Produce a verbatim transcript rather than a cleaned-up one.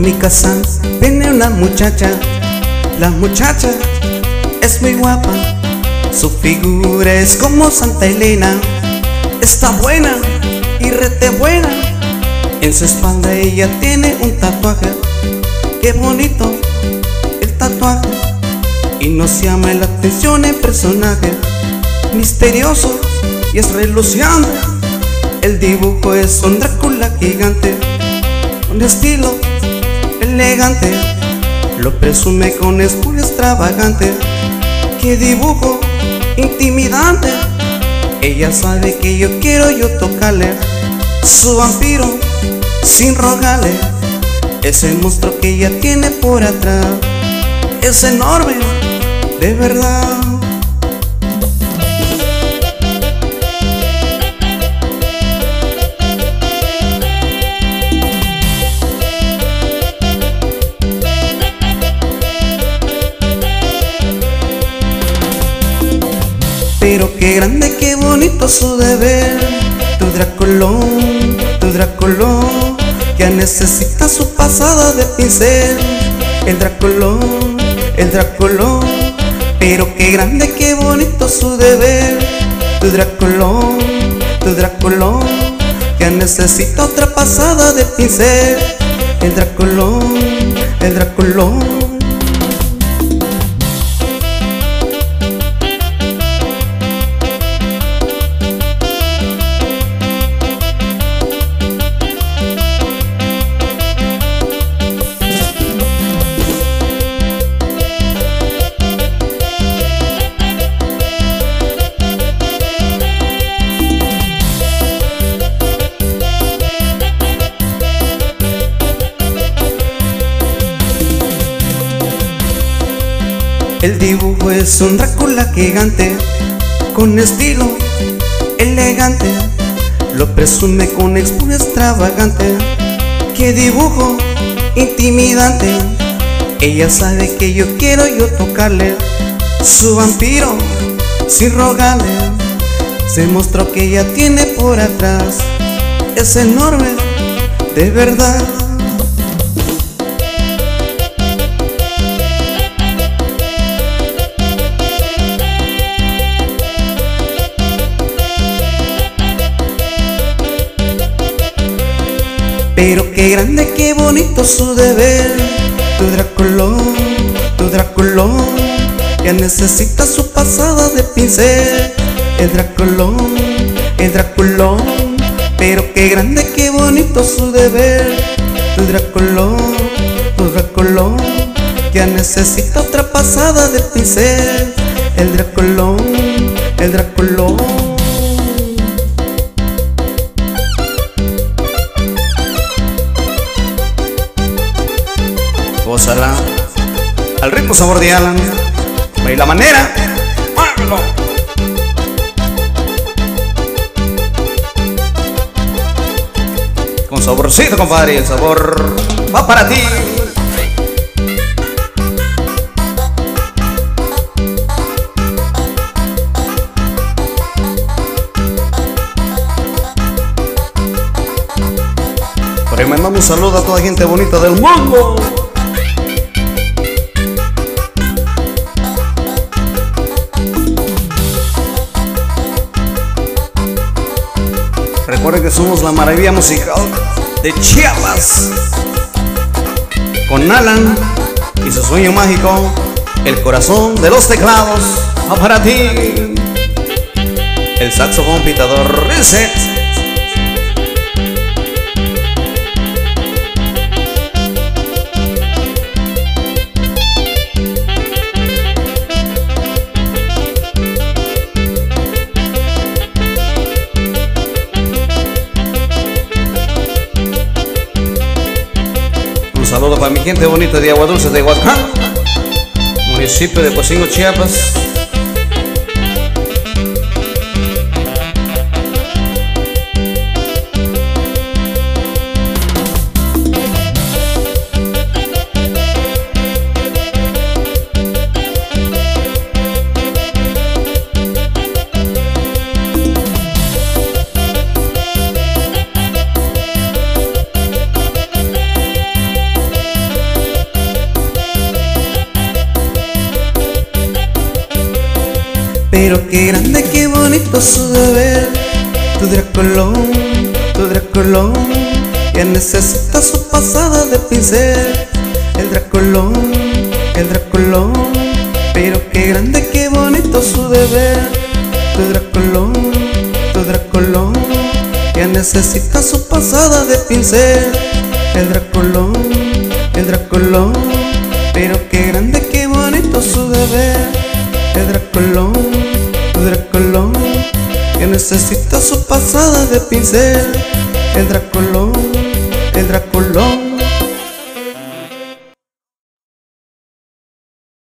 mi casa viene una muchacha. La muchacha es muy guapa, su figura es como Santa Elena. Está buena y rete buena, en su espalda ella tiene un tatuaje. Qué bonito el tatuaje, y nos llama la atención el personaje. Misterioso y es reluciente, el dibujo es un Drácula gigante, con estilo elegante, lo presume con escudo extravagante. Qué dibujo intimidante, ella sabe que yo quiero yo tocarle. Su vampiro sin rogarle, ese monstruo que ella tiene por atrás es enorme, de verdad. Pero qué grande, qué bonito su deber. Tu Draculón, tu Draculón, ya necesita su pasada de pincel. El Draculón, el Draculón, pero qué grande, qué bonito su deber. Tu Draculón, tu Draculón, ya necesita otra pasada de pincel. El Draculón, el Draculón. El dibujo es un Drácula gigante, con estilo elegante, lo presume con escudo extravagante. Qué dibujo intimidante, ella sabe que yo quiero yo tocarle. Su vampiro sin rogarle, se mostró que ella tiene por atrás es enorme, de verdad. Pero qué grande, qué bonito su deber. Tu Draculón, tu Draculón, ya necesita su pasada de pincel. El Draculón, el Draculón, pero qué grande, qué bonito su deber. Tu Draculón, tu Draculón, ya necesita otra pasada de pincel. El Draculón, el Draculón. Gózala al rico sabor de Alan, baila manera, muévelo. Con saborcito, compadre, el sabor va para ti. Por ahí mandamos un saludo a toda gente bonita del mundo. Recuerden que somos la maravilla musical de Chiapas, con Alan y su sueño mágico, el corazón de los teclados. Va para ti el saxofón pitador Reset. Un saludo para mi gente bonita de Agua Dulce de Huacán, municipio de Pocingo, Chiapas. pero qué grande, qué bonito su deber. Tu Draculón, tu Draculón, que necesita su pasada de pincel. El Draculón, el Draculón, pero qué grande, qué bonito su deber. Tu Draculón, tu Draculón, que necesita su pasada de pincel. El Draculón, el Draculón, pero qué grande, qué bonito su deber. El Draculón, el Draculón, que necesita su pasada de pincel. El Draculón, el Draculón.